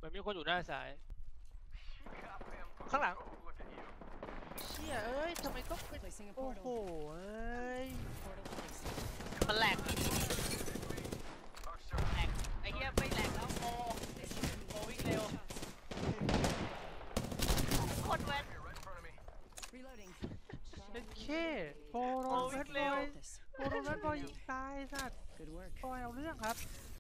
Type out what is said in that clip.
มันมีคนอยู่หน้าซ้ายข้างหลังเชี่ยเอ้ยทำไมต้องเป็นโอ้โหเอ้ยมันแหลกไอ้เหี้ยไม่แหลกแล้วโอวิ่งเร็วโคตรแว้นเป็นเคโปโรแบทบอยยิงตายสัตว์บอยเอาเรื่องครับ